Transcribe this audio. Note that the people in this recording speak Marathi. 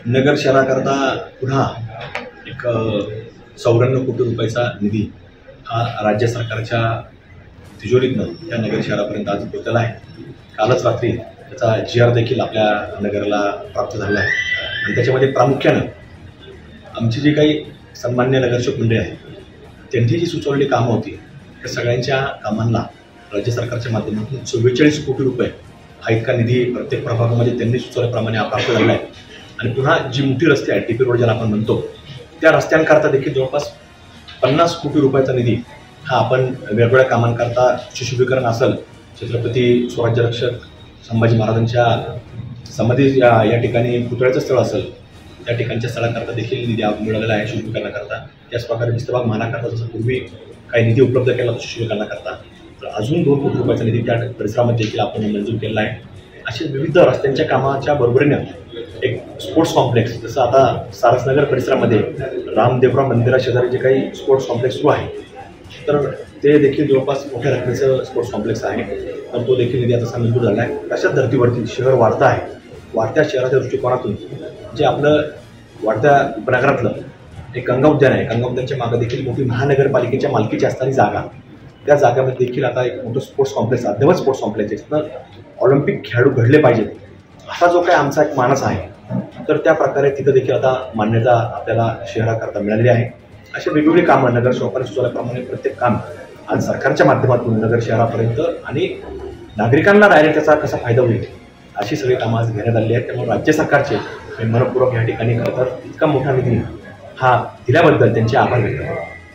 नगर शहराकरता पुन्हा एक 94 कोटी रुपयाचा निधी हा राज्य सरकारच्या तिजोरीतनं या नगर शहरापर्यंत आज पोहोचला आहे। कालच रात्री त्याचा GR देखील आपल्या नगराला प्राप्त झाला आहे आणि त्याच्यामध्ये प्रामुख्यानं आमची जी काही सन्मान्य नगरसेवक मंडळी आहे त्यांनी जी सुचवलेली कामं होती त्या सगळ्यांच्या कामांना राज्य सरकारच्या माध्यमातून 44 कोटी रुपये हा इतका निधी प्रत्येक प्रभागामध्ये त्यांनी सुचवल्याप्रमाणे प्राप्त झाला आहे। आणि पुन्हा जी मोठी रस्ते आहेत TP रोड ज्याला आपण म्हणतो त्या रस्त्यांकरता देखील जवळपास 50 कोटी रुपयाचा निधी हा आपण वेगवेगळ्या कामांकरता सुशोभीकरण असेल, छत्रपती स्वराज्य रक्षक संभाजी महाराजांच्या समाधी या ठिकाणी पुतळ्याचं स्थळ असेल त्या ठिकाणच्या स्थळाकरता देखील निधी मिळालेला आहे सुशोभीकरणाकरता। त्याचप्रकारे विस्तृत मानाकरता जसं पूर्वी काही निधी उपलब्ध केला होता सुशोभीकरणाकरता, तर अजून 2 कोटी रुपयाचा निधी त्या परिसरामध्ये देखील आपण मंजूर केलेला आहे। असे विविध रस्त्यांच्या कामाच्या बरोबरीनं एक स्पोर्ट्स कॉम्प्लेक्स, जसं आता सारसनगर परिसरामध्ये रामदेवराव मंदिराशेजारी जे काही स्पोर्ट्स कॉम्प्लेक्स सुरू आहे तर ते देखील जवळपास मोठ्या रकमेचं स्पोर्ट्स कॉम्प्लेक्स आहे, तर तो देखील निधी आता मंजूर झाला आहे। अशाच धर्तीवरती शहर वाढतं आहे, वाढत्या शहराच्या दृष्टिकोनातून जे आपलं वाढत्या उपनगरातलं एक गंगा उद्यान आहे, गंगा उद्यानच्या मागं देखील मोठी महानगरपालिकेच्या मालकीची असणारी जागा, त्या जागेमध्ये देखील आता एक मोठं स्पोर्ट्स कॉम्प्लेक्स, अद्यावत स्पोर्ट्स कॉम्प्लेक्स आहे, तर ऑलिम्पिक खेळाडू घडले पाहिजेत असा जो काही आमचा एक मानस आहे तर त्या प्रकारे तिथं देखील आता मान्यता आपल्याला शहराकरता मिळालेली आहे। अशी वेगवेगळी कामं नगरसेवकांनी सुचवल्याप्रमाणे प्रत्येक काम आज सरकारच्या माध्यमातून नगर शहरापर्यंत आणि नागरिकांना डायरेक्ट त्याचा कसा फायदा होईल अशी सगळी कामं आज घेण्यात आली आहेत। त्यामुळे राज्य सरकारचे मनपूर्वक या ठिकाणी खरं तर इतका मोठा निधी हा दिल्याबद्दल त्यांचे आभार व्यक्त करतो।